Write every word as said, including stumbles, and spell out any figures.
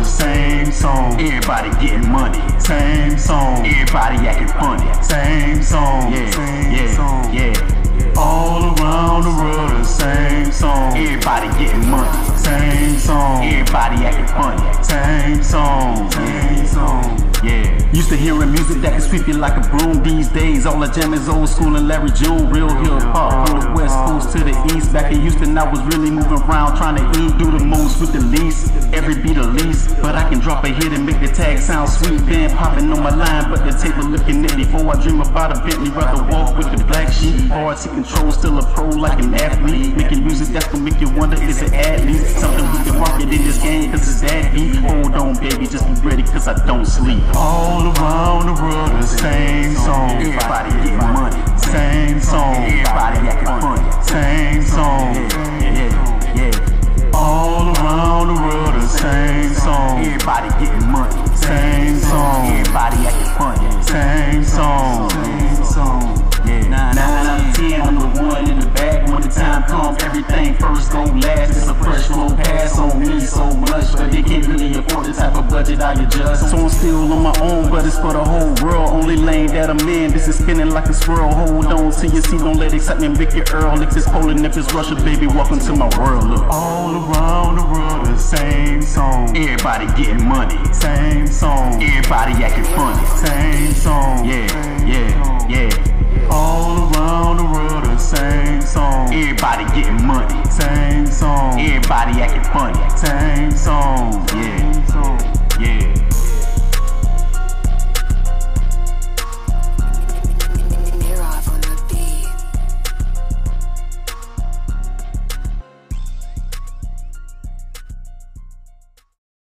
same song. Everybody getting money. Same song. Everybody acting funny. Same song. Yeah, Same yeah, song. yeah. All around the world, the same song. Everybody getting money. Same song. Everybody acting funny. Same song. Same song. Yeah. Used to hearing music that can sweep you like a broom. These days, all the jam is old school and Larry June. Real hip hop from the west coast to the east. Back in Houston, I was really moving around trying to eat, do the most with the least. Every beat a least, but I can drop a hit and make the tag sound sweet. Band popping on my line, but the table looking at me. Before I dream about a Bentley, rather walk with the black sheep. Hard to control, still a pro like an athlete. Making music that's gonna make you wonder, is it athlete? Something we can market in this game, cause it's that beat. Hold on, baby, just be ready, cause I don't sleep. All around the world, the same song. Everybody getting money. Same song. Everybody acting funny. Same song. Yeah, yeah. All around the world, the same song. Everybody getting money. Same song. Everybody acting funny. Same song. Same song. Yeah. Nine, nine out of ten, I'm the one in the bag. When the time comes, everything first go last. It's a fresh flow pass on me so much, but they can't really afford the type of budget I adjust. So I'm still on my own, but it's for the whole world. Only lane that I'm in, this is spinning like a swirl. Hold on to your seat, don't let excitement make you earl. If it's Poland, if it's Russia, baby, welcome to my world. Look. All around the world, the same song. Everybody getting money. Same song. Everybody acting funny. Same song. Yeah, yeah, yeah. All around the world, the same song. Everybody getting money. Same song. Everybody acting funny. Same song. Yeah, yeah.